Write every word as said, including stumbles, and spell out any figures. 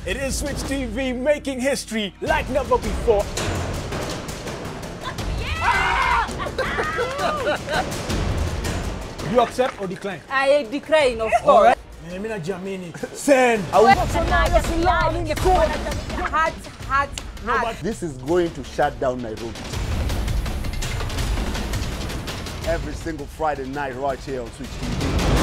It is Switch T V making history like never before. You accept or decline? I decline, of course. Emina Jamini, send. Hot, hot, hot. This is going to shut down Nairobi. Every single Friday night right here on Switch T V.